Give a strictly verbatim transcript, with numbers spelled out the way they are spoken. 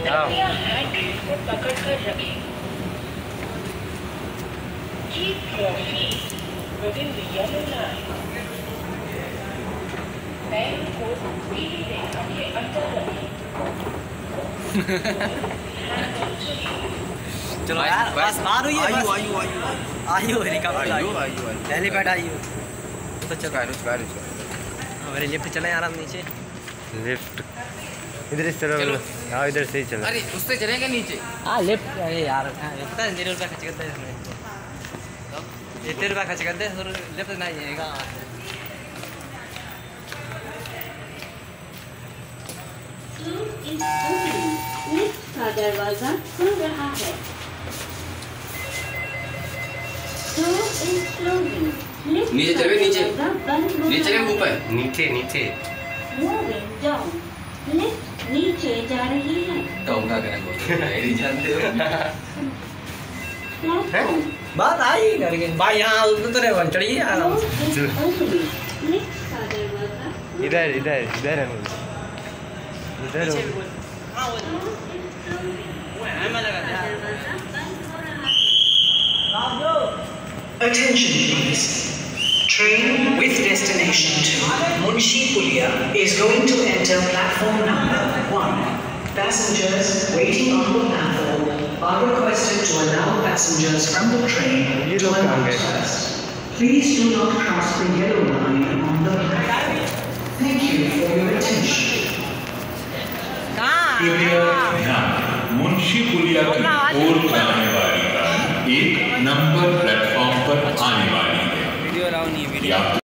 कृपया हैंडल को पकड़ कर रखें। Keep your feet within the yellow line. पैरों को पीली रेखा के अंदर रखें। चलो यार बस आ रही है। आयु आयु आयु आयु हेलीकॉप्टर आयु आयु हेलीपैड आयु तो चल गाड़ी गाड़ी हमारे लिफ्ट चले यार हम नीचे लिफ्ट इधर इस तरफ। हाँ इधर से ही चलो। अरे उससे चलेंगे नीचे। हाँ लिफ्ट अरे यार इतना जीरो रुपया खर्च करते हैं इसमें इतने रुपया खर्च करते हैं लिफ्ट नहीं आएगा। लिफ्ट का दरवाजा खुल रहा है। नीचे चले नीचे नीचे चले ऊपर नीचे नीचे लिफ्ट नीचे जा रही है। तो क्या करें नहीं जानते हो बात आई करके भाई यहाँ उधर है वन चढ़िए आराम से। लिफ्ट का दरवाजा इधर इधर इधर है इधर Attention please. Train with destination to Munshi Pulia is going to enter platform number one. Passengers waiting on the platform are requested to allow passengers from the train to alight first. Please do not cross the yellow line on the platform. Thank you for your attention. Munshi पुलिया की ओर जाने वाली गाड़ी एक number platform पर आने वाली है।